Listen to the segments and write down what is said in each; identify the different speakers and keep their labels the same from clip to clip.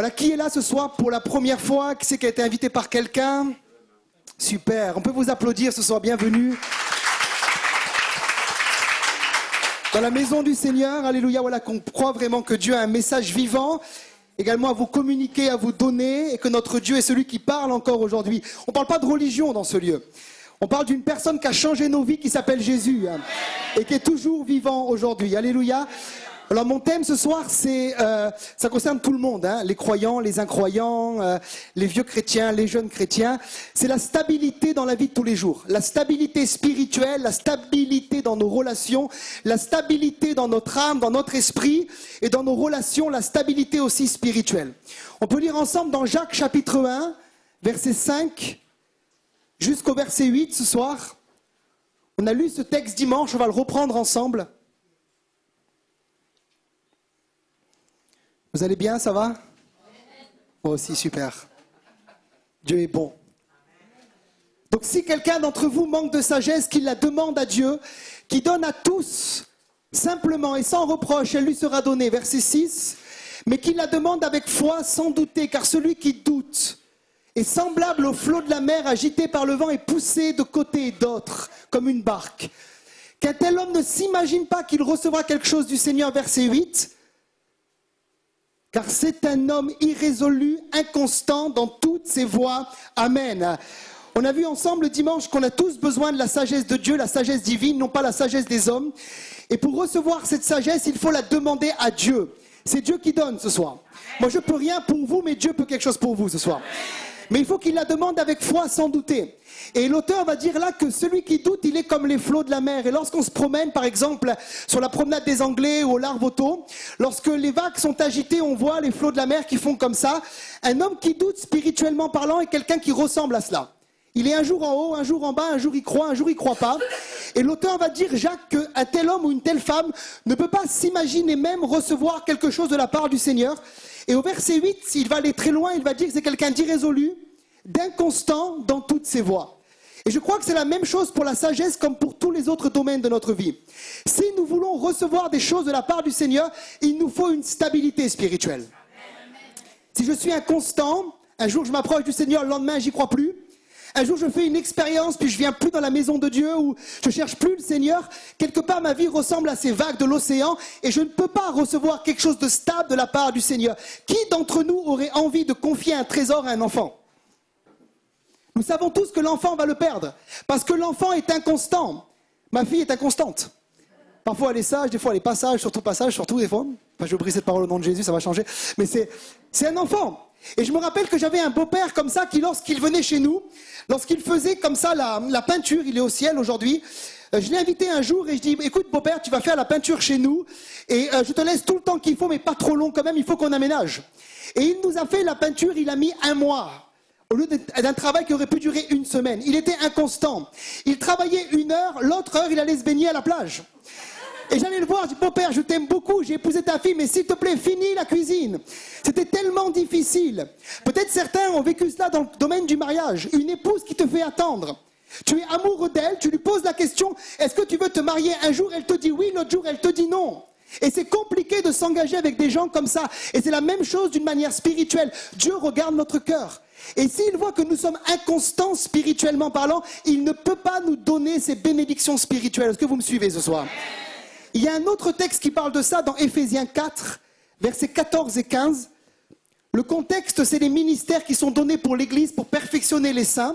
Speaker 1: Voilà, qui est là ce soir pour la première fois? Qui c'est qui a été invité par quelqu'un? Super, on peut vous applaudir ce soir, bienvenue. Dans la maison du Seigneur, alléluia, voilà qu'on croit vraiment que Dieu a un message vivant, également à vous communiquer, à vous donner, et que notre Dieu est celui qui parle encore aujourd'hui. On ne parle pas de religion dans ce lieu. On parle d'une personne qui a changé nos vies, qui s'appelle Jésus, hein, et qui est toujours vivant aujourd'hui. Alléluia. Alors mon thème ce soir, ça concerne tout le monde, hein, les croyants, les incroyants, les vieux chrétiens, les jeunes chrétiens. C'est la stabilité dans la vie de tous les jours. La stabilité spirituelle, la stabilité dans nos relations, la stabilité dans notre âme, dans notre esprit et dans nos relations, la stabilité aussi spirituelle. On peut lire ensemble dans Jacques chapitre 1, verset 5 jusqu'au verset 8 ce soir. On a lu ce texte dimanche, on va le reprendre ensemble. Vous allez bien, ça va? Moi aussi, super. Dieu est bon. Donc si quelqu'un d'entre vous manque de sagesse, qu'il la demande à Dieu, qui donne à tous, simplement et sans reproche, elle lui sera donnée, verset 6, mais qu'il la demande avec foi, sans douter, car celui qui doute est semblable au flot de la mer agité par le vent et poussé de côté et d'autre, comme une barque. Qu'un tel homme ne s'imagine pas qu'il recevra quelque chose du Seigneur, verset 8, car c'est un homme irrésolu, inconstant dans toutes ses voies. Amen. On a vu ensemble dimanche qu'on a tous besoin de la sagesse de Dieu, la sagesse divine, non pas la sagesse des hommes. Et pour recevoir cette sagesse, il faut la demander à Dieu. C'est Dieu qui donne ce soir. Moi, je ne peux rien pour vous, mais Dieu peut quelque chose pour vous ce soir. Mais il faut qu'il la demande avec foi, sans douter. Et l'auteur va dire là que celui qui doute, il est comme les flots de la mer. Et lorsqu'on se promène, par exemple, sur la promenade des Anglais ou au Larvoto, lorsque les vagues sont agitées, on voit les flots de la mer qui font comme ça. Un homme qui doute, spirituellement parlant, est quelqu'un qui ressemble à cela. Il est un jour en haut, un jour en bas, un jour il croit, un jour il croit pas. Et l'auteur va dire, Jacques, qu'un tel homme ou une telle femme ne peut pas s'imaginer même recevoir quelque chose de la part du Seigneur. Et au verset 8, il va aller très loin, il va dire que c'est quelqu'un d'irrésolu, d'inconstant dans toutes ses voies. Et je crois que c'est la même chose pour la sagesse comme pour tous les autres domaines de notre vie. Si nous voulons recevoir des choses de la part du Seigneur, il nous faut une stabilité spirituelle. Si je suis inconstant, un jour je m'approche du Seigneur, le lendemain j'y crois plus. Un jour je fais une expérience, puis je viens plus dans la maison de Dieu, ou je cherche plus le Seigneur. Quelque part ma vie ressemble à ces vagues de l'océan, et je ne peux pas recevoir quelque chose de stable de la part du Seigneur. Qui d'entre nous aurait envie de confier un trésor à un enfant ? Nous savons tous que l'enfant va le perdre, parce que l'enfant est inconstant. Ma fille est inconstante. Parfois elle est sage, des fois elle est pas sage, surtout pas sage, surtout des fois. Enfin, je brise cette parole au nom de Jésus, ça va changer. Mais c'est un enfant. Et je me rappelle que j'avais un beau-père comme ça, qui lorsqu'il venait chez nous, lorsqu'il faisait comme ça la peinture, il est au ciel aujourd'hui, je l'ai invité un jour et je dis, écoute beau-père, tu vas faire la peinture chez nous, et je te laisse tout le temps qu'il faut, mais pas trop long quand même, il faut qu'on aménage. Et il nous a fait la peinture, il a mis 1 mois. Au lieu d'un travail qui aurait pu durer 1 semaine. Il était inconstant. Il travaillait 1 heure, l'autre heure, il allait se baigner à la plage. Et j'allais le voir, je dis, beau-père, je t'aime beaucoup, j'ai épousé ta fille, mais s'il te plaît, finis la cuisine. C'était tellement difficile. Peut-être certains ont vécu cela dans le domaine du mariage. Une épouse qui te fait attendre. Tu es amoureux d'elle, tu lui poses la question, est-ce que tu veux te marier? Un jour, elle te dit oui, l'autre jour, elle te dit non. Et c'est compliqué de s'engager avec des gens comme ça. Et c'est la même chose d'une manière spirituelle. Dieu regarde notre cœur. Et s'il voit que nous sommes inconstants spirituellement parlant, il ne peut pas nous donner ces bénédictions spirituelles. Est-ce que vous me suivez ce soir? Il y a un autre texte qui parle de ça dans Éphésiens 4, versets 14 et 15. Le contexte, c'est les ministères qui sont donnés pour l'Église pour perfectionner les saints.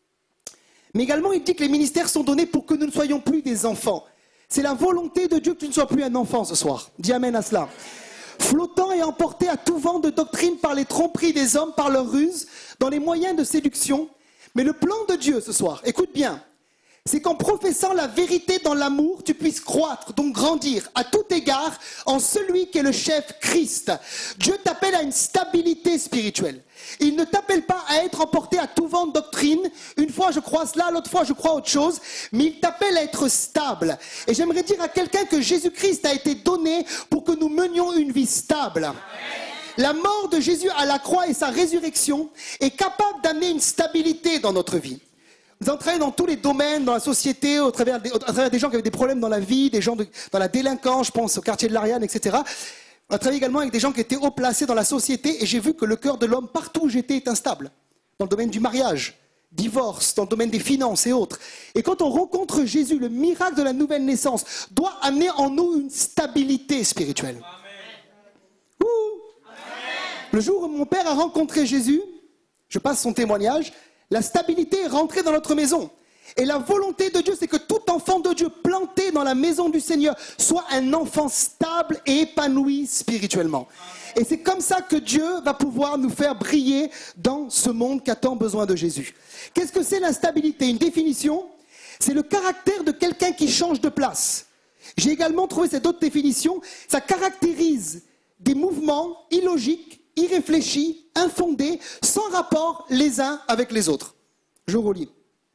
Speaker 1: Mais également, il dit que les ministères sont donnés pour que nous ne soyons plus des enfants. C'est la volonté de Dieu que tu ne sois plus un enfant ce soir. Dis amen à cela. Flottant et emporté à tout vent de doctrine par les tromperies des hommes, par leurs ruses, dans les moyens de séduction. Mais le plan de Dieu ce soir, écoute bien, c'est qu'en professant la vérité dans l'amour, tu puisses croître, donc grandir à tout égard en celui qui est le chef, Christ. Dieu t'appelle à une stabilité spirituelle. Il ne t'appelle pas à être emporté à tout vent de doctrine. Une fois je crois cela, l'autre fois je crois autre chose. Mais il t'appelle à être stable. Et j'aimerais dire à quelqu'un que Jésus-Christ a été donné pour que nous menions une vie stable. Amen. La mort de Jésus à la croix et sa résurrection est capable d'amener une stabilité dans notre vie. Nous entraînons dans tous les domaines, dans la société, à travers des gens qui avaient des problèmes dans la vie, des gens dans la délinquance, je pense au quartier de l'Ariane, etc. On a travaillé également avec des gens qui étaient haut placés dans la société et j'ai vu que le cœur de l'homme, partout où j'étais, est instable. Dans le domaine du mariage, divorce, dans le domaine des finances et autres. Et quand on rencontre Jésus, le miracle de la nouvelle naissance doit amener en nous une stabilité spirituelle. Ouh. Le jour où mon père a rencontré Jésus, je passe son témoignage, la stabilité est rentrée dans notre maison. Et la volonté de Dieu, c'est que tout enfant de Dieu planté dans la maison du Seigneur soit un enfant stable et épanoui spirituellement. Et c'est comme ça que Dieu va pouvoir nous faire briller dans ce monde qui a tant besoin de Jésus. Qu'est-ce que c'est l'instabilité? Une définition, c'est le caractère de quelqu'un qui change de place. J'ai également trouvé cette autre définition, ça caractérise des mouvements illogiques, irréfléchis, infondés, sans rapport les uns avec les autres. Je relis.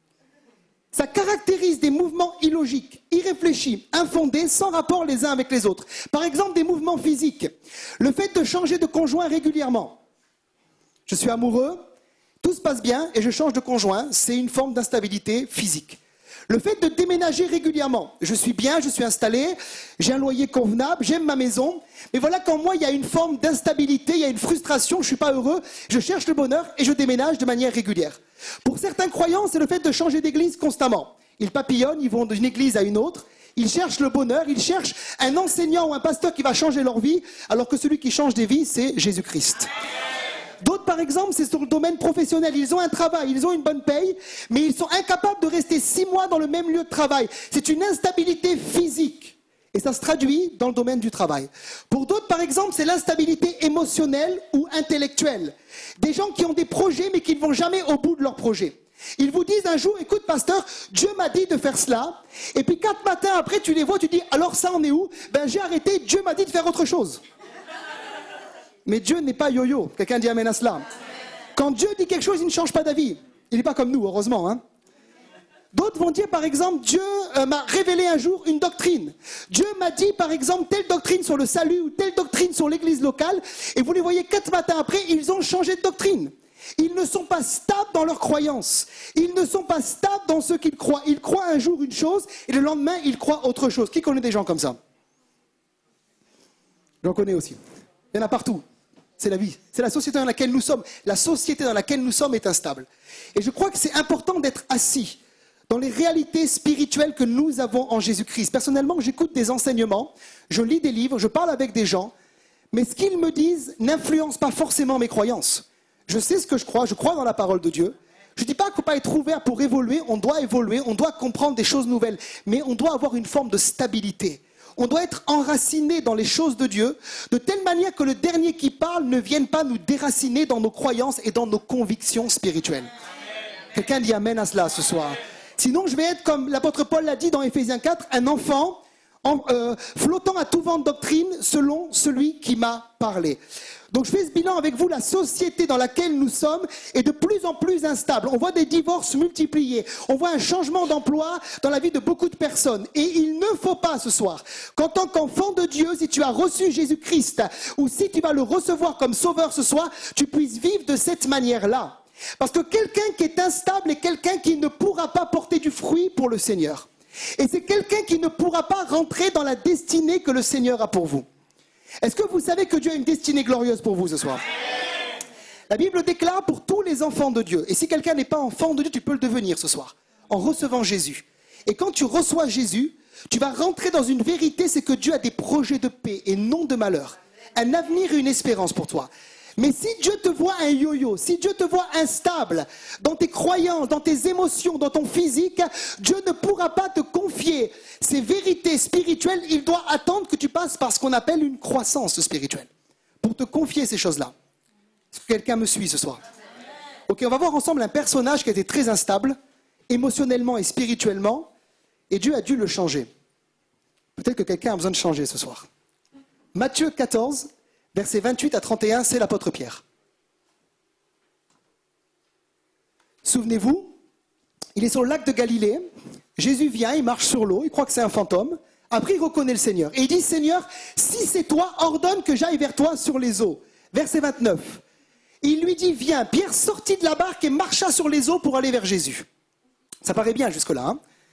Speaker 1: Ça caractérise des mouvements illogiques, irréfléchis, infondés, sans rapport les uns avec les autres. Par exemple, des mouvements physiques. Le fait de changer de conjoint régulièrement. Je suis amoureux, tout se passe bien et je change de conjoint, c'est une forme d'instabilité physique. Le fait de déménager régulièrement. Je suis bien, je suis installé, j'ai un loyer convenable, j'aime ma maison. Mais voilà qu'en moi, il y a une forme d'instabilité, il y a une frustration, je ne suis pas heureux, je cherche le bonheur et je déménage de manière régulière. Pour certains croyants, c'est le fait de changer d'église constamment. Ils papillonnent, ils vont d'une église à une autre, ils cherchent le bonheur, ils cherchent un enseignant ou un pasteur qui va changer leur vie, alors que celui qui change des vies, c'est Jésus-Christ. D'autres, par exemple, c'est sur le domaine professionnel. Ils ont un travail, ils ont une bonne paye, mais ils sont incapables de rester 6 mois dans le même lieu de travail. C'est une instabilité physique. Et ça se traduit dans le domaine du travail. Pour d'autres, par exemple, c'est l'instabilité émotionnelle ou intellectuelle. Des gens qui ont des projets, mais qui ne vont jamais au bout de leur projet. Ils vous disent un jour, écoute pasteur, Dieu m'a dit de faire cela. Et puis 4 matins après, tu les vois, tu dis, alors ça en est où? Ben j'ai arrêté, Dieu m'a dit de faire autre chose. Mais Dieu n'est pas yo-yo. Quelqu'un dit amen à cela. Quand Dieu dit quelque chose, il ne change pas d'avis. Il n'est pas comme nous, heureusement. Hein. D'autres vont dire, par exemple, Dieu m'a révélé un jour une doctrine. Dieu m'a dit, par exemple, telle doctrine sur le salut ou telle doctrine sur l'église locale. Et vous les voyez 4 matins après, ils ont changé de doctrine. Ils ne sont pas stables dans leurs croyances. Ils ne sont pas stables dans ce qu'ils croient. Ils croient un jour une chose et le lendemain, ils croient autre chose. Qui connaît des gens comme ça? J'en connais aussi. Il y en a partout. C'est la vie, c'est la société dans laquelle nous sommes. La société dans laquelle nous sommes est instable. Et je crois que c'est important d'être assis dans les réalités spirituelles que nous avons en Jésus-Christ. Personnellement, j'écoute des enseignements, je lis des livres, je parle avec des gens, mais ce qu'ils me disent n'influence pas forcément mes croyances. Je sais ce que je crois dans la parole de Dieu. Je ne dis pas qu'il ne faut pas être ouvert pour évoluer, on doit comprendre des choses nouvelles, mais on doit avoir une forme de stabilité. On doit être enraciné dans les choses de Dieu, de telle manière que le dernier qui parle ne vienne pas nous déraciner dans nos croyances et dans nos convictions spirituelles. Quelqu'un dit amen à cela ce soir. Sinon, je vais être, comme l'apôtre Paul l'a dit dans Éphésiens 4, un enfant flottant à tout vent de doctrine selon celui qui m'a parlé. Donc je fais ce bilan avec vous, la société dans laquelle nous sommes est de plus en plus instable. On voit des divorces multipliés, on voit un changement d'emploi dans la vie de beaucoup de personnes. Et il ne faut pas ce soir qu'en tant qu'enfant de Dieu, si tu as reçu Jésus-Christ ou si tu vas le recevoir comme sauveur ce soir, tu puisses vivre de cette manière-là. Parce que quelqu'un qui est instable est quelqu'un qui ne pourra pas porter du fruit pour le Seigneur. Et c'est quelqu'un qui ne pourra pas rentrer dans la destinée que le Seigneur a pour vous. Est-ce que vous savez que Dieu a une destinée glorieuse pour vous ce soir? La Bible déclare pour tous les enfants de Dieu. Et si quelqu'un n'est pas enfant de Dieu, tu peux le devenir ce soir, en recevant Jésus. Et quand tu reçois Jésus, tu vas rentrer dans une vérité, c'est que Dieu a des projets de paix et non de malheur. Un avenir et une espérance pour toi. Mais si Dieu te voit un yo-yo, si Dieu te voit instable dans tes croyances, dans tes émotions, dans ton physique, Dieu ne pourra pas te confier ces vérités spirituelles. Il doit attendre que tu passes par ce qu'on appelle une croissance spirituelle pour te confier ces choses-là. Est-ce que quelqu'un me suit ce soir? Ok, on va voir ensemble un personnage qui était très instable, émotionnellement et spirituellement, et Dieu a dû le changer. Peut-être que quelqu'un a besoin de changer ce soir. Matthieu 14, versets 28 à 31, c'est l'apôtre Pierre. Souvenez-vous, il est sur le lac de Galilée, Jésus vient, il marche sur l'eau, il croit que c'est un fantôme, après il reconnaît le Seigneur. Et il dit, Seigneur, si c'est toi, ordonne que j'aille vers toi sur les eaux. Verset 29, il lui dit, viens. Pierre sortit de la barque et marcha sur les eaux pour aller vers Jésus. Ça paraît bien jusque-là, hein?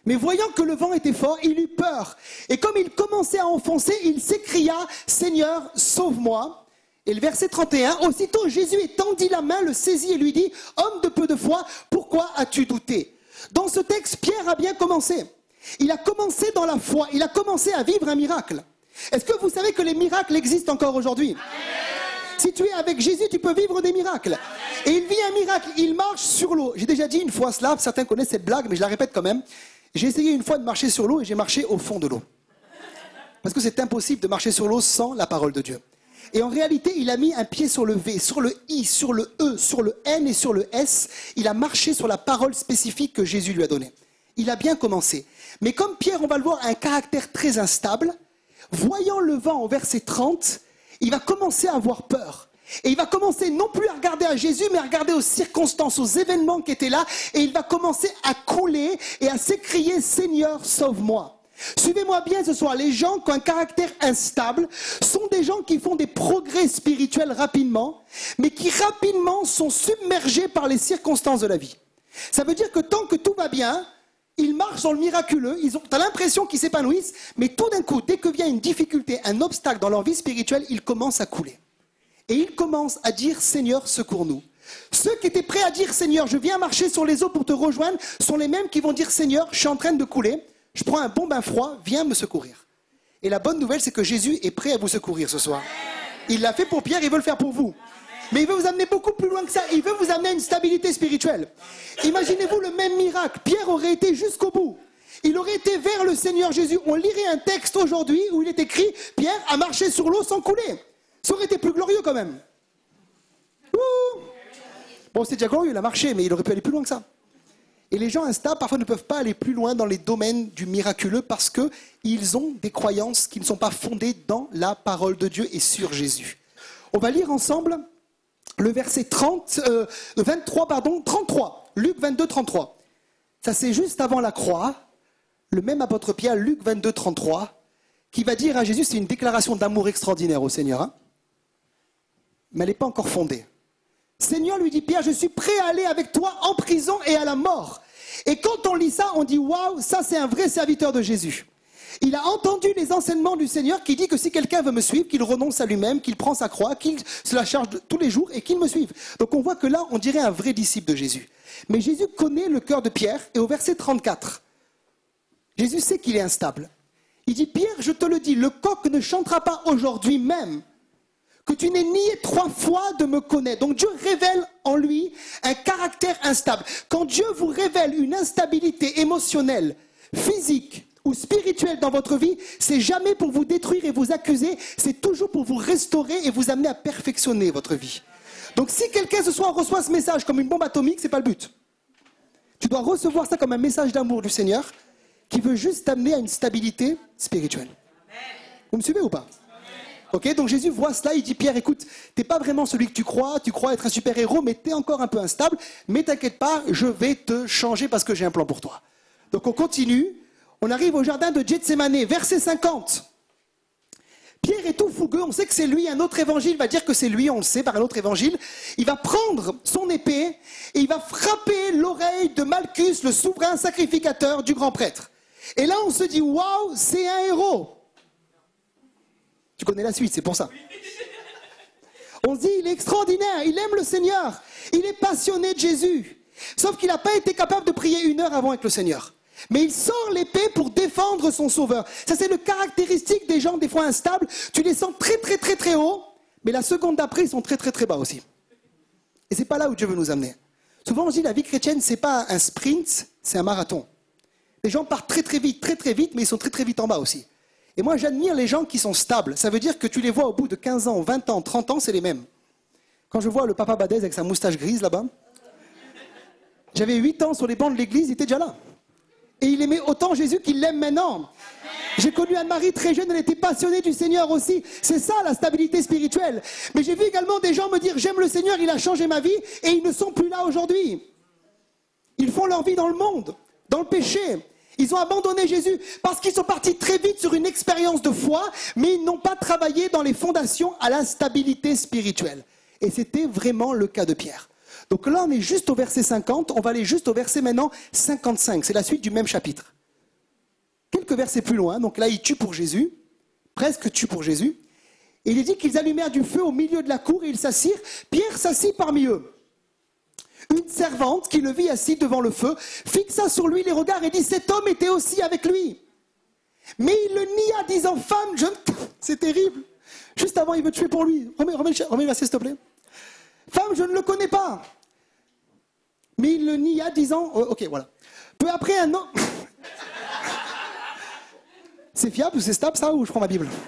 Speaker 1: Mais voyant que le vent était fort, il eut peur. Et comme il commençait à enfoncer, il s'écria, « Seigneur, sauve-moi » Et le verset 31, « Aussitôt Jésus étendit la main, le saisit et lui dit, « Homme de peu de foi, pourquoi as-tu douté ?» Dans ce texte, Pierre a bien commencé. Il a commencé dans la foi, il a commencé à vivre un miracle. Est-ce que vous savez que les miracles existent encore aujourd'hui ? Si tu es avec Jésus, tu peux vivre des miracles. Et il vit un miracle, il marche sur l'eau. J'ai déjà dit une fois cela, certains connaissent cette blague, mais je la répète quand même. J'ai essayé une fois de marcher sur l'eau et j'ai marché au fond de l'eau. Parce que c'est impossible de marcher sur l'eau sans la parole de Dieu. Et en réalité, il a mis un pied sur le V, sur le I, sur le E, sur le N et sur le S. Il a marché sur la parole spécifique que Jésus lui a donnée. Il a bien commencé. Mais comme Pierre, on va le voir, a un caractère très instable, voyant le vent au verset 30, il va commencer à avoir peur. Et il va commencer non plus à regarder à Jésus, mais à regarder aux circonstances, aux événements qui étaient là. Et il va commencer à couler et à s'écrier « Seigneur, sauve-moi ». Suivez-moi bien ce soir, les gens qui ont un caractère instable sont des gens qui font des progrès spirituels rapidement, mais qui rapidement sont submergés par les circonstances de la vie. Ça veut dire que tant que tout va bien, ils marchent dans le miraculeux, tu as l'impression qu'ils s'épanouissent, mais tout d'un coup, dès que vient une difficulté, un obstacle dans leur vie spirituelle, ils commencent à couler. Et ils commencent à dire « Seigneur, secours-nous ». Ceux qui étaient prêts à dire « Seigneur, je viens marcher sur les eaux pour te rejoindre » sont les mêmes qui vont dire « Seigneur, je suis en train de couler, je prends un bon bain froid, viens me secourir ». Et la bonne nouvelle, c'est que Jésus est prêt à vous secourir ce soir. Il l'a fait pour Pierre, il veut le faire pour vous. Mais il veut vous amener beaucoup plus loin que ça. Il veut vous amener à une stabilité spirituelle. Imaginez-vous le même miracle. Pierre aurait été jusqu'au bout. Il aurait été vers le Seigneur Jésus. On lirait un texte aujourd'hui où il est écrit « Pierre a marché sur l'eau sans couler ». Ça aurait été plus glorieux quand même. Ouh. Bon, c'est déjà glorieux, il a marché, mais il aurait pu aller plus loin que ça. Et les gens instables, parfois, ne peuvent pas aller plus loin dans les domaines du miraculeux parce qu'ils ont des croyances qui ne sont pas fondées dans la parole de Dieu et sur Jésus. On va lire ensemble le verset 33, Luc 22, 33. Ça, c'est juste avant la croix, le même apôtre Pierre, Luc 22, 33, qui va dire à Jésus, c'est une déclaration d'amour extraordinaire au Seigneur, hein, mais elle n'est pas encore fondée. Seigneur, lui dit Pierre, je suis prêt à aller avec toi en prison et à la mort. Et quand on lit ça, on dit, waouh, ça c'est un vrai serviteur de Jésus. Il a entendu les enseignements du Seigneur qui dit que si quelqu'un veut me suivre, qu'il renonce à lui-même, qu'il prend sa croix, qu'il se la charge tous les jours et qu'il me suive. Donc on voit que là, on dirait un vrai disciple de Jésus. Mais Jésus connaît le cœur de Pierre et au verset 34, Jésus sait qu'il est instable. Il dit, Pierre, je te le dis, le coq ne chantera pas aujourd'hui même que tu n'aies nié 3 fois de me connaître. Donc Dieu révèle en lui un caractère instable. Quand Dieu vous révèle une instabilité émotionnelle, physique ou spirituelle dans votre vie, c'est jamais pour vous détruire et vous accuser, c'est toujours pour vous restaurer et vous amener à perfectionner votre vie. Donc si quelqu'un ce soir reçoit ce message comme une bombe atomique, c'est pas le but. Tu dois recevoir ça comme un message d'amour du Seigneur qui veut juste t'amener à une stabilité spirituelle. Vous me suivez ou pas ? Ok, donc Jésus voit cela, il dit Pierre, écoute, t'es pas vraiment celui que tu crois être un super-héros, mais t'es encore un peu instable, mais t'inquiète pas, je vais te changer parce que j'ai un plan pour toi. Donc on continue, on arrive au jardin de Gethsémané, verset 50. Pierre est tout fougueux, on sait que c'est lui, un autre évangile va dire que c'est lui, on le sait par un autre évangile. Il va prendre son épée et il va frapper l'oreille de Malchus, le souverain sacrificateur du grand prêtre. Et là on se dit, waouh, c'est un héros. Tu connais la suite, c'est pour ça. On se dit, il est extraordinaire, il aime le Seigneur, il est passionné de Jésus. Sauf qu'il n'a pas été capable de prier 1 heure avant avec le Seigneur. Mais il sort l'épée pour défendre son sauveur. Ça, c'est le caractéristique des gens des fois instables. Tu les sens très très très très haut, mais la seconde d'après, ils sont très très très bas aussi. Et c'est pas là où Dieu veut nous amener. Souvent, on se dit, la vie chrétienne, c'est pas un sprint, c'est un marathon. Les gens partent très très vite, mais ils sont très très vite en bas aussi. Et moi, j'admire les gens qui sont stables. Ça veut dire que tu les vois au bout de 15 ans, 20 ans, 30 ans, c'est les mêmes. Quand je vois le papa Badez avec sa moustache grise là-bas, j'avais 8 ans sur les bancs de l'église, il était déjà là. Et il aimait autant Jésus qu'il l'aime maintenant. J'ai connu Anne-Marie très jeune, elle était passionnée du Seigneur aussi. C'est ça la stabilité spirituelle. Mais j'ai vu également des gens me dire, j'aime le Seigneur, il a changé ma vie, et ils ne sont plus là aujourd'hui. Ils font leur vie dans le monde, dans le péché. Ils ont abandonné Jésus parce qu'ils sont partis très vite sur une expérience de foi, mais ils n'ont pas travaillé dans les fondations à la stabilité spirituelle. Et c'était vraiment le cas de Pierre. Donc là, on est juste au verset 50, on va aller juste au verset maintenant 55. C'est la suite du même chapitre. quelques versets plus loin, donc là il tue pour Jésus, presque tue pour Jésus, et il est dit qu'ils allumèrent du feu au milieu de la cour et ils s'assirent. Pierre s'assit parmi eux. Une servante qui le vit assis devant le feu fixa sur lui les regards et dit: cet homme était aussi avec lui. Mais il le nia, disant: femme, c'est terrible. Juste avant, il veut tuer pour lui. Remets le verset, s'il te plaît. Femme, je ne le connais pas. Mais il le nia, disant... ok, voilà. Peu après, un autre... C'est fiable ou c'est stable, ça, ou je prends ma Bible?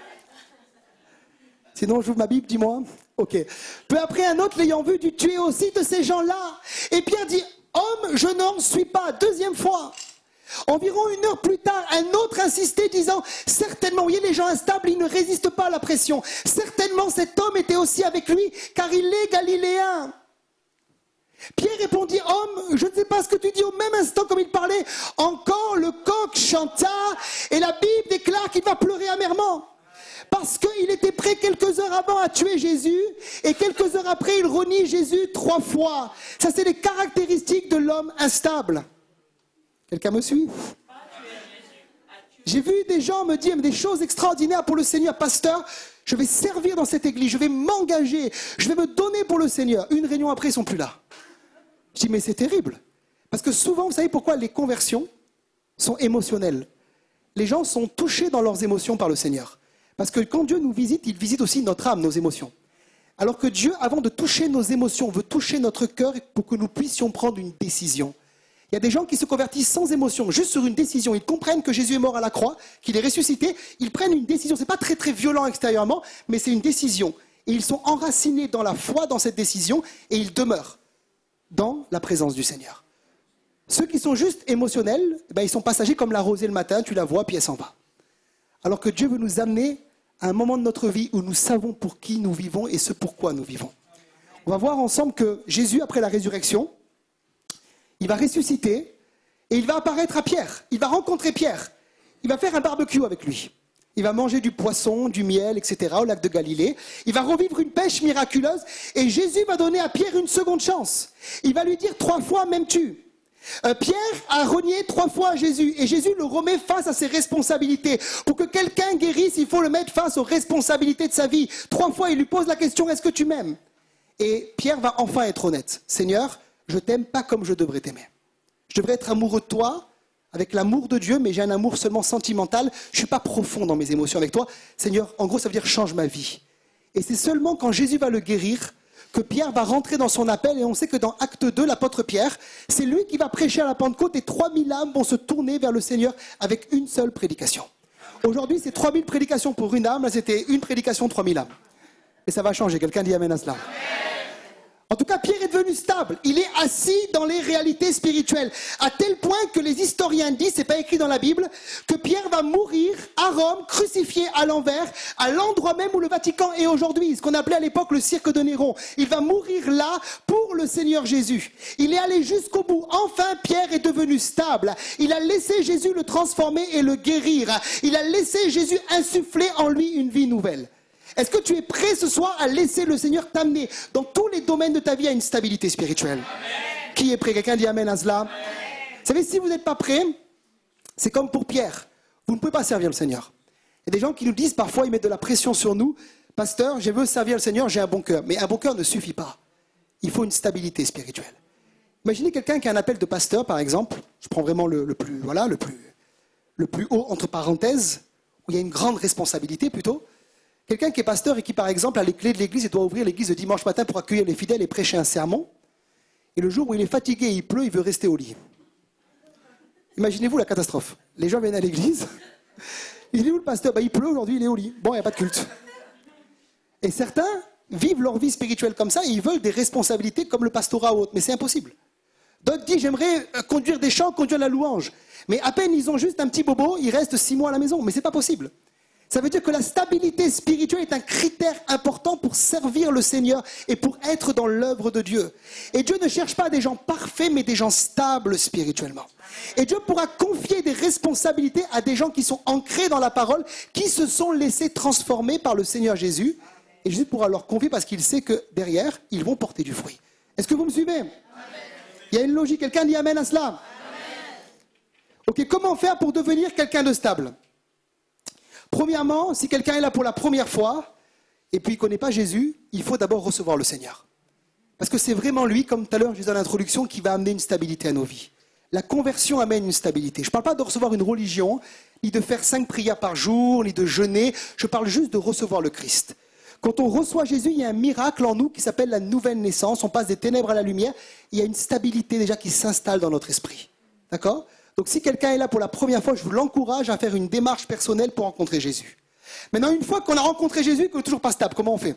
Speaker 1: Sinon, j'ouvre ma Bible, dis-moi. Ok. Peu après, un autre, l'ayant vu, dut tuer aussi de ces gens-là. Et Pierre dit: homme, je n'en suis pas. Deuxième fois. Environ 1 heure plus tard, un autre insistait, disant: certainement, vous voyez, les gens instables, ils ne résistent pas à la pression. Certainement, cet homme était aussi avec lui, car il est galiléen. Pierre répondit: homme, je ne sais pas ce que tu dis. Au même instant, comme il parlait, encore le coq chanta, et la Bible déclare qu'il va pleurer amèrement. Parce qu'il était prêt quelques heures avant à tuer Jésus, et quelques heures après, il renie Jésus 3 fois. Ça, c'est les caractéristiques de l'homme instable. Quelqu'un me suit? J'ai vu des gens me dire des choses extraordinaires pour le Seigneur. Pasteur, je vais servir dans cette église, je vais m'engager, je vais me donner pour le Seigneur. Une réunion après, ils ne sont plus là. Je dis: mais c'est terrible. Parce que souvent, vous savez pourquoi les conversions sont émotionnelles? Les gens sont touchés dans leurs émotions par le Seigneur. Parce que quand Dieu nous visite, il visite aussi notre âme, nos émotions. Alors que Dieu, avant de toucher nos émotions, veut toucher notre cœur pour que nous puissions prendre une décision. Il y a des gens qui se convertissent sans émotion, juste sur une décision. Ils comprennent que Jésus est mort à la croix, qu'il est ressuscité. Ils prennent une décision. Ce n'est pas très très violent extérieurement, mais c'est une décision. Et ils sont enracinés dans la foi, dans cette décision, et ils demeurent dans la présence du Seigneur. Ceux qui sont juste émotionnels, ils sont passagers comme la rosée le matin, tu la vois, puis elle s'en va. Alors que Dieu veut nous amener à un moment de notre vie où nous savons pour qui nous vivons et ce pourquoi nous vivons. On va voir ensemble que Jésus, après la résurrection, il va ressusciter et il va apparaître à Pierre. Il va rencontrer Pierre. Il va faire un barbecue avec lui. Il va manger du poisson, du miel, etc. au lac de Galilée. Il va revivre une pêche miraculeuse et Jésus va donner à Pierre une seconde chance. Il va lui dire 3 fois: m'aimes-tu? Pierre a renié 3 fois à Jésus et Jésus le remet face à ses responsabilités. Pour que quelqu'un guérisse, il faut le mettre face aux responsabilités de sa vie. 3 fois, il lui pose la question: est-ce que tu m'aimes? Et Pierre va enfin être honnête. Seigneur, je t'aime pas comme je devrais t'aimer. Je devrais être amoureux de toi, avec l'amour de Dieu, mais j'ai un amour seulement sentimental. Je ne suis pas profond dans mes émotions avec toi. Seigneur, en gros, ça veut dire change ma vie. Et c'est seulement quand Jésus va le guérir que Pierre va rentrer dans son appel. Et on sait que dans Acte 2, l'apôtre Pierre, c'est lui qui va prêcher à la Pentecôte et 3000 âmes vont se tourner vers le Seigneur avec une seule prédication. Aujourd'hui, c'est 3000 prédications pour une âme. Là, c'était une prédication, 3000 âmes. Et ça va changer. Quelqu'un dit amen à cela. En tout cas, Pierre est devenu stable. Il est assis dans les réalités spirituelles. À tel point que les historiens disent, c'est pas écrit dans la Bible, que Pierre va mourir à Rome, crucifié à l'envers, à l'endroit même où le Vatican est aujourd'hui, ce qu'on appelait à l'époque le cirque de Néron. Il va mourir là pour le Seigneur Jésus. Il est allé jusqu'au bout. Enfin, Pierre est devenu stable. Il a laissé Jésus le transformer et le guérir. Il a laissé Jésus insuffler en lui une vie nouvelle. Est-ce que tu es prêt ce soir à laisser le Seigneur t'amener dans tous les domaines de ta vie à une stabilité spirituelle? Amen. Qui est prêt? Quelqu'un dit amen à cela? Amen. Vous savez, si vous n'êtes pas prêt, c'est comme pour Pierre. Vous ne pouvez pas servir le Seigneur. Il y a des gens qui nous disent parfois, ils mettent de la pression sur nous. Pasteur, je veux servir le Seigneur, j'ai un bon cœur. Mais un bon cœur ne suffit pas. Il faut une stabilité spirituelle. Imaginez quelqu'un qui a un appel de pasteur, par exemple. Je prends vraiment le plus haut, entre parenthèses, où il y a une grande responsabilité plutôt. Quelqu'un qui est pasteur et qui, par exemple, a les clés de l'église et doit ouvrir l'église le dimanche matin pour accueillir les fidèles et prêcher un sermon. Et le jour où il est fatigué, il pleut, il veut rester au lit. Imaginez-vous la catastrophe. Les gens viennent à l'église. Il est où le pasteur? Il pleut aujourd'hui, il est au lit. Bon, il n'y a pas de culte. Et certains vivent leur vie spirituelle comme ça et ils veulent des responsabilités comme le pastorat ou autre. Mais c'est impossible. D'autres disent, j'aimerais conduire des chants, conduire la louange. Mais à peine ils ont juste un petit bobo, ils restent 6 mois à la maison. Mais ce n'est pas possible. Ça veut dire que la stabilité spirituelle est un critère important pour servir le Seigneur et pour être dans l'œuvre de Dieu. Et Dieu ne cherche pas des gens parfaits, mais des gens stables spirituellement. Et Dieu pourra confier des responsabilités à des gens qui sont ancrés dans la parole, qui se sont laissés transformer par le Seigneur Jésus. Et Jésus pourra leur confier parce qu'il sait que derrière, ils vont porter du fruit. Est-ce que vous me suivez? Amen. Il y a une logique. Quelqu'un dit amen à cela? Amen. Ok, comment faire pour devenir quelqu'un de stable? Premièrement, si quelqu'un est là pour la première fois, et puis il ne connaît pas Jésus, il faut d'abord recevoir le Seigneur. Parce que c'est vraiment lui, comme tout à l'heure je disais dans l'introduction, qui va amener une stabilité à nos vies. La conversion amène une stabilité. Je ne parle pas de recevoir une religion, ni de faire 5 prières par jour, ni de jeûner. Je parle juste de recevoir le Christ. Quand on reçoit Jésus, il y a un miracle en nous qui s'appelle la nouvelle naissance. On passe des ténèbres à la lumière. Il y a une stabilité déjà qui s'installe dans notre esprit. D'accord? Donc si quelqu'un est là pour la première fois, je vous l'encourage à faire une démarche personnelle pour rencontrer Jésus. Maintenant, une fois qu'on a rencontré Jésus et qu'on n'est toujours pas stable, comment on fait?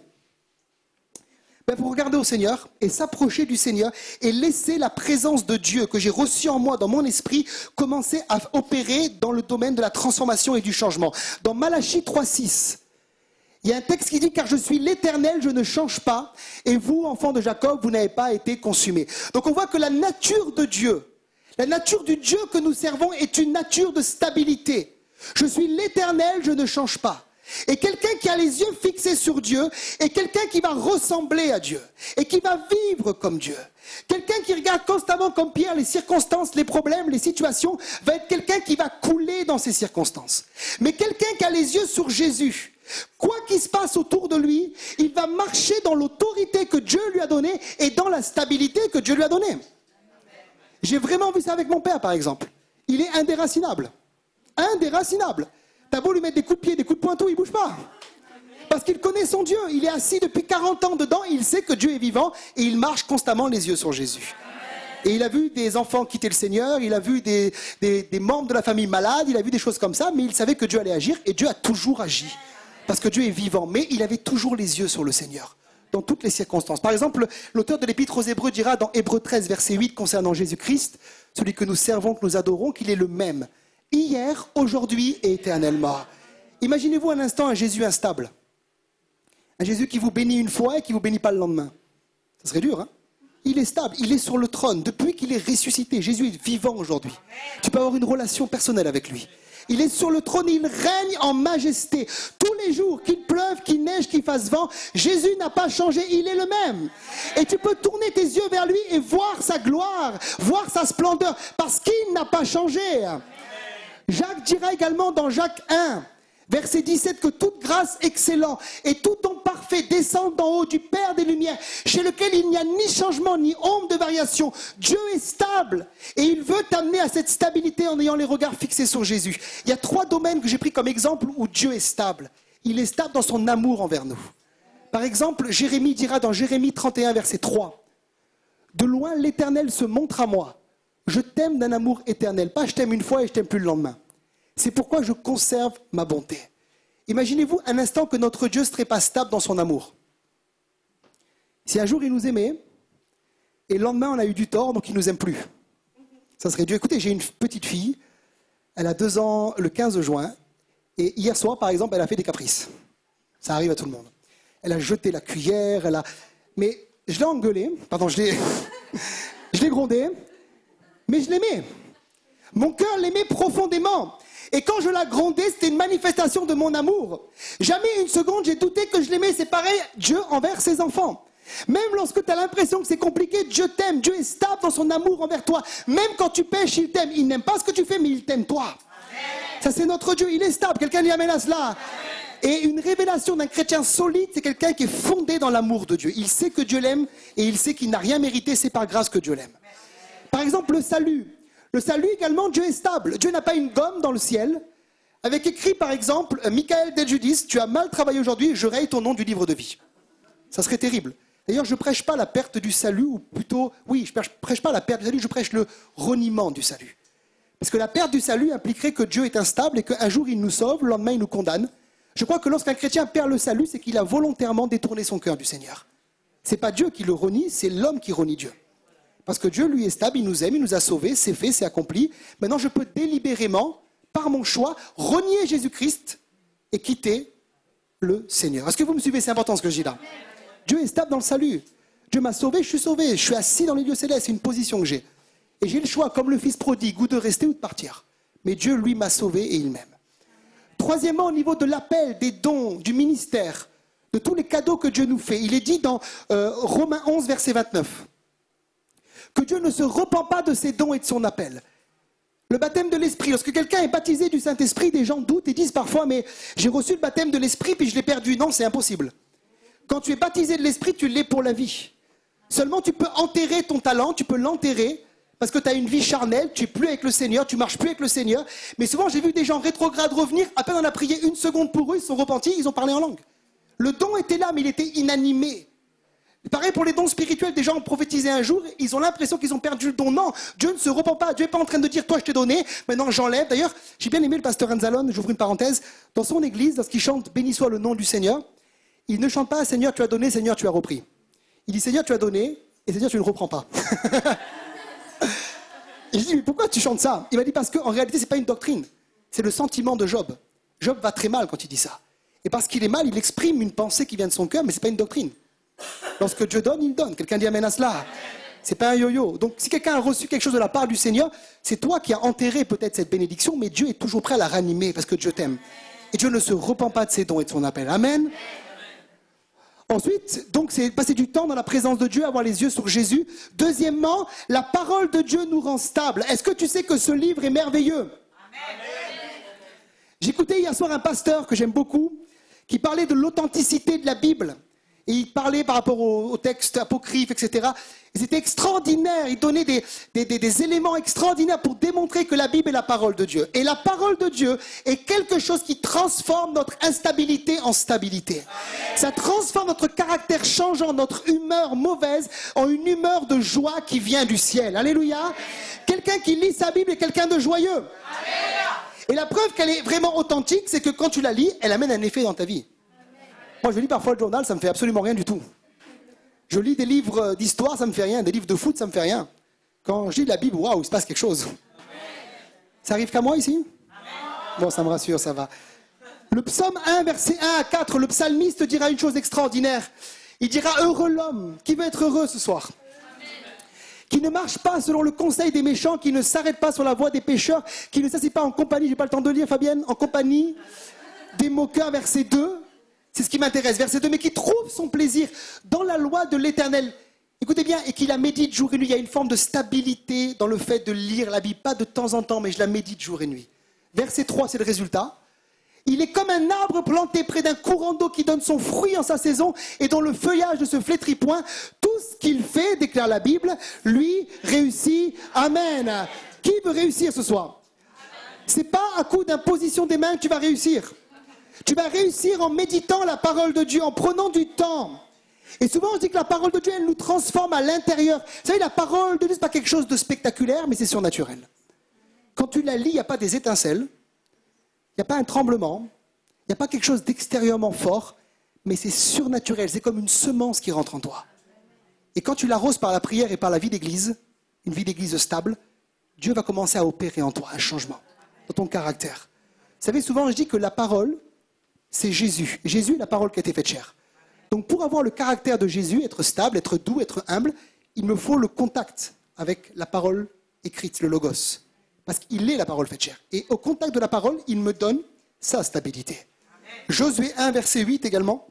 Speaker 1: Il faut regarder au Seigneur et s'approcher du Seigneur et laisser la présence de Dieu que j'ai reçue en moi, dans mon esprit, commencer à opérer dans le domaine de la transformation et du changement. Dans Malachie 3,6, il y a un texte qui dit « Car je suis l'Éternel, je ne change pas, et vous, enfants de Jacob, vous n'avez pas été consumés. » Donc on voit que la nature de Dieu, la nature du Dieu que nous servons est une nature de stabilité. Je suis l'Éternel, je ne change pas. Et quelqu'un qui a les yeux fixés sur Dieu est quelqu'un qui va ressembler à Dieu et qui va vivre comme Dieu. Quelqu'un qui regarde constamment comme Pierre les circonstances, les problèmes, les situations, va être quelqu'un qui va couler dans ces circonstances. Mais quelqu'un qui a les yeux sur Jésus, quoi qu'il se passe autour de lui, il va marcher dans l'autorité que Dieu lui a donnée et dans la stabilité que Dieu lui a donnée. J'ai vraiment vu ça avec mon père, par exemple. Il est indéracinable. Indéracinable. T'as beau lui mettre des coups de pied, des coups de poing, tout, il ne bouge pas. Parce qu'il connaît son Dieu. Il est assis depuis 40 ans dedans. Il sait que Dieu est vivant et il marche constamment les yeux sur Jésus. Et il a vu des enfants quitter le Seigneur. Il a vu des membres de la famille malades. Il a vu des choses comme ça. Mais il savait que Dieu allait agir et Dieu a toujours agi. Parce que Dieu est vivant. Mais il avait toujours les yeux sur le Seigneur. Dans toutes les circonstances. Par exemple, l'auteur de l'Épître aux Hébreux dira dans Hébreux 13, verset 8, concernant Jésus-Christ, celui que nous servons, que nous adorons, qu'il est le même. Hier, aujourd'hui et éternellement. Imaginez-vous un instant un Jésus instable. Un Jésus qui vous bénit une fois et qui ne vous bénit pas le lendemain. Ça serait dur, hein? Il est stable, il est sur le trône depuis qu'il est ressuscité. Jésus est vivant aujourd'hui. Tu peux avoir une relation personnelle avec lui. Il est sur le trône, il règne en majesté. Tous les jours, qu'il pleuve, qu'il neige, qu'il fasse vent, Jésus n'a pas changé, il est le même. Et tu peux tourner tes yeux vers lui et voir sa gloire, voir sa splendeur, parce qu'il n'a pas changé. Jacques dira également dans Jacques 1, verset 17, que toute grâce excellente et tout don parfait descendent d'en haut du Père des Lumières, chez lequel il n'y a ni changement ni ombre de variation. Dieu est stable et il veut t'amener à cette stabilité en ayant les regards fixés sur Jésus. Il y a 3 domaines que j'ai pris comme exemple où Dieu est stable. Il est stable dans son amour envers nous. Par exemple, Jérémie dira dans Jérémie 31, verset 3, « De loin l'Éternel se montre à moi. Je t'aime d'un amour éternel. » Pas je t'aime une fois et je t'aime plus le lendemain. C'est pourquoi je conserve ma bonté. Imaginez-vous un instant que notre Dieu ne serait pas stable dans son amour. Si un jour il nous aimait, et le lendemain on a eu du tort, donc il ne nous aime plus. Ça serait Dieu. Écoutez, j'ai une petite fille, elle a 2 ans le 15 juin, et hier soir par exemple, elle a fait des caprices. Ça arrive à tout le monde. Elle a jeté la cuillère, mais je l'ai engueulée, pardon, je l'ai grondée, mais je l'aimais. Mon cœur l'aimait profondément. Et quand je la grondais, c'était une manifestation de mon amour. Jamais une seconde, j'ai douté que je l'aimais. C'est pareil, Dieu envers ses enfants. Même lorsque tu as l'impression que c'est compliqué, Dieu t'aime. Dieu est stable dans son amour envers toi. Même quand tu pêches, il t'aime. Il n'aime pas ce que tu fais, mais il t'aime toi. Amen. Ça, c'est notre Dieu. Il est stable. Quelqu'un lui amène à cela. Amen. Et une révélation d'un chrétien solide, c'est quelqu'un qui est fondé dans l'amour de Dieu. Il sait que Dieu l'aime et il sait qu'il n'a rien mérité. C'est par grâce que Dieu l'aime. Par exemple, le salut. Le salut également, Dieu est stable. Dieu n'a pas une gomme dans le ciel, avec écrit par exemple, Michael Deljudis, tu as mal travaillé aujourd'hui, je raye ton nom du livre de vie. Ça serait terrible. D'ailleurs, je ne prêche pas la perte du salut, ou plutôt, oui, je ne prêche pas la perte du salut, je prêche le reniement du salut. Parce que la perte du salut impliquerait que Dieu est instable et qu'un jour il nous sauve, le lendemain il nous condamne. Je crois que lorsqu'un chrétien perd le salut, c'est qu'il a volontairement détourné son cœur du Seigneur. Ce n'est pas Dieu qui le renie, c'est l'homme qui renie Dieu. Parce que Dieu, lui, est stable, il nous aime, il nous a sauvés, c'est fait, c'est accompli. Maintenant, je peux délibérément, par mon choix, renier Jésus-Christ et quitter le Seigneur. Est-ce que vous me suivez? C'est important ce que je dis là. Dieu est stable dans le salut. Dieu m'a sauvé, je suis sauvé. Je suis assis dans les lieux célestes, c'est une position que j'ai. Et j'ai le choix, comme le fils prodigue, ou de rester ou de partir. Mais Dieu, lui, m'a sauvé et il m'aime. Troisièmement, au niveau de l'appel, des dons, du ministère, de tous les cadeaux que Dieu nous fait, il est dit dans Romains 11, verset 29. Que Dieu ne se repent pas de ses dons et de son appel. Le baptême de l'Esprit. Lorsque quelqu'un est baptisé du Saint-Esprit, des gens doutent et disent parfois, mais j'ai reçu le baptême de l'Esprit puis je l'ai perdu. Non, c'est impossible. Quand tu es baptisé de l'Esprit, tu l'es pour la vie. Seulement, tu peux enterrer ton talent, tu peux l'enterrer, parce que tu as une vie charnelle, tu n'es plus avec le Seigneur, tu ne marches plus avec le Seigneur. Mais souvent, j'ai vu des gens rétrogrades revenir, à peine on a prié une seconde pour eux, ils se sont repentis, ils ont parlé en langue. Le don était là, mais il était inanimé. Pareil pour les dons spirituels, des gens ont prophétisé un jour, ils ont l'impression qu'ils ont perdu le don. Non, Dieu ne se repent pas, Dieu n'est pas en train de dire, toi je t'ai donné, maintenant j'enlève. D'ailleurs, j'ai bien aimé le pasteur Anzalone, j'ouvre une parenthèse, dans son église, lorsqu'il chante « Béni soit le nom du Seigneur », il ne chante pas « Seigneur, tu as donné, Seigneur, tu as repris ». Il dit « Seigneur, tu as donné, et Seigneur, tu ne reprends pas ». Et je dis « Mais pourquoi tu chantes ça ?» Il m'a dit « Parce qu'en réalité, ce n'est pas une doctrine, c'est le sentiment de Job. Job va très mal quand il dit ça. Et parce qu'il est mal, il exprime une pensée qui vient de son cœur, mais ce n'est pas une doctrine. Lorsque Dieu donne, il donne. Quelqu'un dit amen à cela. C'est pas un yo-yo. Donc si quelqu'un a reçu quelque chose de la part du Seigneur, c'est toi qui as enterré peut-être cette bénédiction, mais Dieu est toujours prêt à la ranimer parce que Dieu t'aime. Et Dieu ne se repent pas de ses dons et de son appel. Amen. Ensuite, donc c'est passer du temps dans la présence de Dieu, avoir les yeux sur Jésus. Deuxièmement, la parole de Dieu nous rend stable. Est-ce que tu sais que ce livre est merveilleux? J'écoutais hier soir un pasteur que j'aime beaucoup, qui parlait de l'authenticité de la Bible. Et il parlait par rapport aux textes apocryphes, etc. Et c'était extraordinaire. Il donnait des éléments extraordinaires pour démontrer que la Bible est la parole de Dieu. Et la parole de Dieu est quelque chose qui transforme notre instabilité en stabilité. Ça transforme notre caractère changeant, notre humeur mauvaise, en une humeur de joie qui vient du ciel. Alléluia. Quelqu'un qui lit sa Bible est quelqu'un de joyeux. Et la preuve qu'elle est vraiment authentique, c'est que quand tu la lis, elle amène un effet dans ta vie. Moi, je lis parfois le journal, ça ne me fait absolument rien du tout. Je lis des livres d'histoire, ça ne me fait rien. Des livres de foot, ça ne me fait rien. Quand je lis la Bible, waouh, il se passe quelque chose. Ça arrive qu'à moi ici? Bon, ça me rassure, ça va. Le psaume 1, verset 1 à 4, le psalmiste dira une chose extraordinaire. Il dira « Heureux l'homme ». Qui veut être heureux ce soir? Qui ne marche pas selon le conseil des méchants, qui ne s'arrête pas sur la voie des pécheurs, qui ne s'assied pas en compagnie, j'ai pas le temps de lire Fabienne, en compagnie des moqueurs, verset 2. C'est ce qui m'intéresse, verset 2, mais qui trouve son plaisir dans la loi de l'Éternel. Écoutez bien, et qui la médite jour et nuit. Il y a une forme de stabilité dans le fait de lire la Bible, pas de temps en temps, mais je la médite jour et nuit. Verset 3, c'est le résultat. Il est comme un arbre planté près d'un courant d'eau qui donne son fruit en sa saison et dont le feuillage ne se flétrit point. Tout ce qu'il fait, déclare la Bible, lui réussit. Amen. Qui veut réussir ce soir? C'est pas à coup d'imposition des mains que tu vas réussir. Tu vas réussir en méditant la parole de Dieu, en prenant du temps. Et souvent, on dit que la parole de Dieu, elle nous transforme à l'intérieur. Vous savez, la parole de Dieu, ce n'est pas quelque chose de spectaculaire, mais c'est surnaturel. Quand tu la lis, il n'y a pas des étincelles, il n'y a pas un tremblement, il n'y a pas quelque chose d'extérieurement fort, mais c'est surnaturel. C'est comme une semence qui rentre en toi. Et quand tu l'arroses par la prière et par la vie d'église, une vie d'église stable, Dieu va commencer à opérer en toi un changement dans ton caractère. Vous savez, souvent, je dis que la parole, c'est Jésus. Jésus est la parole qui a été faite chair. Donc pour avoir le caractère de Jésus, être stable, être doux, être humble, il me faut le contact avec la parole écrite, le logos. Parce qu'il est la parole faite chair. Et au contact de la parole, il me donne sa stabilité. Amen. Josué 1, verset 8 également.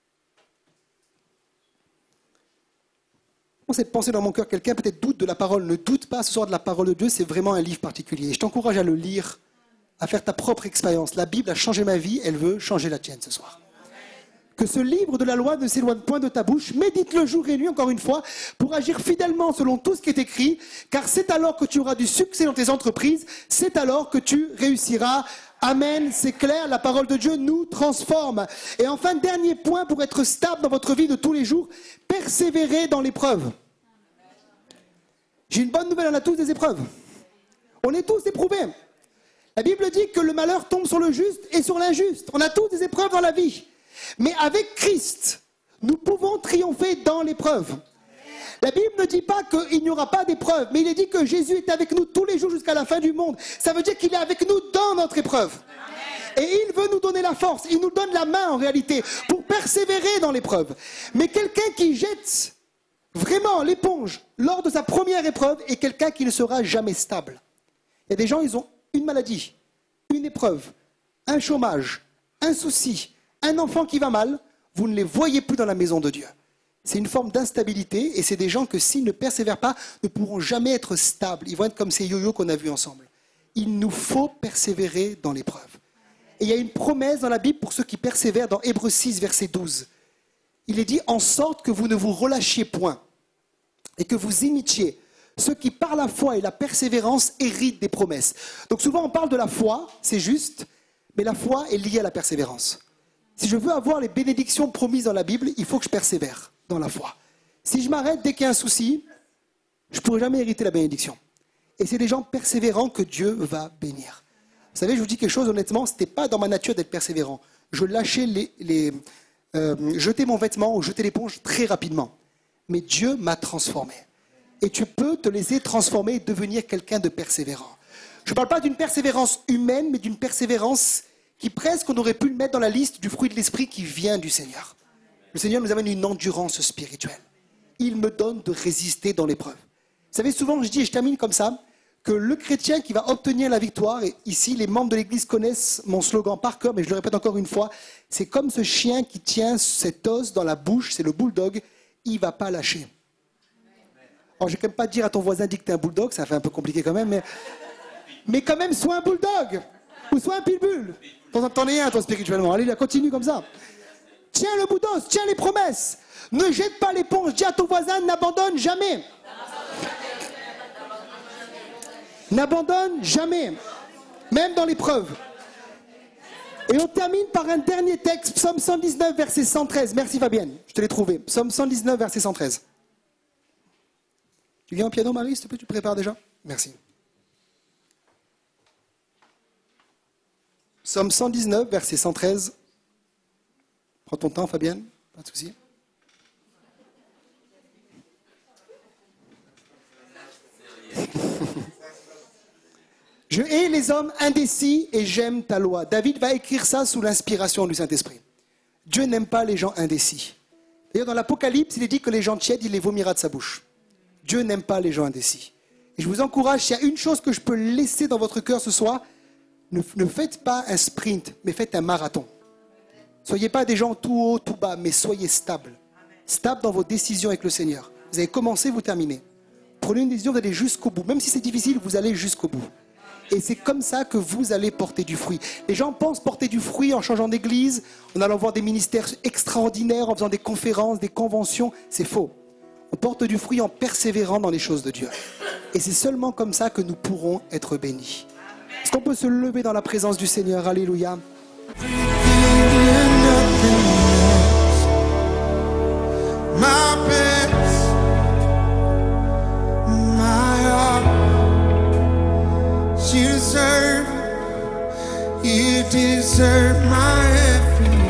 Speaker 1: Cette pensée dans mon cœur, quelqu'un peut-être doute de la parole. Ne doute pas ce soir de la parole de Dieu, c'est vraiment un livre particulier. Je t'encourage à le lire, à faire ta propre expérience. La Bible a changé ma vie, elle veut changer la tienne ce soir. Que ce livre de la loi ne s'éloigne point de ta bouche, médite-le jour et nuit, encore une fois, pour agir fidèlement selon tout ce qui est écrit, car c'est alors que tu auras du succès dans tes entreprises, c'est alors que tu réussiras. Amen, c'est clair, la parole de Dieu nous transforme. Et enfin, dernier point pour être stable dans votre vie de tous les jours, persévérer dans l'épreuve. J'ai une bonne nouvelle, on a tous des épreuves. On est tous éprouvés. La Bible dit que le malheur tombe sur le juste et sur l'injuste. On a tous des épreuves dans la vie. Mais avec Christ, nous pouvons triompher dans l'épreuve. La Bible ne dit pas qu'il n'y aura pas d'épreuve, mais il est dit que Jésus est avec nous tous les jours jusqu'à la fin du monde. Ça veut dire qu'il est avec nous dans notre épreuve. Et il veut nous donner la force, il nous donne la main en réalité pour persévérer dans l'épreuve. Mais quelqu'un qui jette vraiment l'éponge lors de sa première épreuve est quelqu'un qui ne sera jamais stable. Il y a des gens, ils ont une maladie, une épreuve, un chômage, un souci, un enfant qui va mal, vous ne les voyez plus dans la maison de Dieu. C'est une forme d'instabilité et c'est des gens que s'ils ne persévèrent pas, ne pourront jamais être stables. Ils vont être comme ces yo-yo qu'on a vus ensemble. il nous faut persévérer dans l'épreuve. Et il y a une promesse dans la Bible pour ceux qui persévèrent dans Hébreux 6, verset 12. Il est dit « En sorte que vous ne vous relâchiez point et que vous imitiez ceux qui par la foi et la persévérance héritent des promesses. » Donc souvent on parle de la foi, c'est juste, mais la foi est liée à la persévérance. Si je veux avoir les bénédictions promises dans la Bible, il faut que je persévère dans la foi. Si je m'arrête dès qu'il y a un souci, je ne pourrai jamais hériter la bénédiction. Et c'est les gens persévérants que Dieu va bénir. Vous savez, je vous dis quelque chose, honnêtement, ce n'était pas dans ma nature d'être persévérant. Je lâchais jeter mon vêtement ou jeter l'éponge très rapidement. Mais Dieu m'a transformé. Et tu peux te laisser transformer et devenir quelqu'un de persévérant. Je ne parle pas d'une persévérance humaine, mais d'une persévérance qui presque on aurait pu le mettre dans la liste du fruit de l'esprit qui vient du Seigneur. Le Seigneur nous amène une endurance spirituelle. Il me donne de résister dans l'épreuve. Vous savez, souvent je dis, et je termine comme ça, que le chrétien qui va obtenir la victoire, et ici les membres de l'Église connaissent mon slogan par cœur, mais je le répète encore une fois, c'est comme ce chien qui tient cet os dans la bouche, c'est le bulldog, il ne va pas lâcher. Alors je ne vais quand même pas dire à ton voisin, dis que tu es un bulldog, ça fait un peu compliqué quand même, mais quand même, sois un bulldog, ou sois un pitbull. T'en es un, toi, spirituellement. Allez, continue comme ça. Tiens le bout d'os, tiens les promesses. Ne jette pas l'éponge, dis à ton voisin, n'abandonne jamais. N'abandonne jamais, même dans l'épreuve. Et on termine par un dernier texte, Psaume 119, verset 113. Merci Fabienne, je te l'ai trouvé. Psaume 119, verset 113. Tu viens au piano, Marie, s'il te plaît, tu prépares déjà? Merci. Psaume 119, verset 113. Prends ton temps, Fabienne, pas de souci. Je hais les hommes indécis et j'aime ta loi. David va écrire ça sous l'inspiration du Saint-Esprit. Dieu n'aime pas les gens indécis. D'ailleurs, dans l'Apocalypse, il est dit que les gens tièdes, il les vomira de sa bouche. Dieu n'aime pas les gens indécis. Et je vous encourage, s'il y a une chose que je peux laisser dans votre cœur ce soir, ne faites pas un sprint, mais faites un marathon. Soyez pas des gens tout haut, tout bas, mais soyez stables. Stables dans vos décisions avec le Seigneur. Vous avez commencé, vous terminez. Prenez une décision, vous allez jusqu'au bout. Même si c'est difficile, vous allez jusqu'au bout. Et c'est comme ça que vous allez porter du fruit. Les gens pensent porter du fruit en changeant d'église, en allant voir des ministères extraordinaires, en faisant des conférences, des conventions. C'est faux. On porte du fruit en persévérant dans les choses de Dieu. Et c'est seulement comme ça que nous pourrons être bénis. Est-ce qu'on peut se lever dans la présence du Seigneur? Alléluia.
Speaker 2: You deserve my every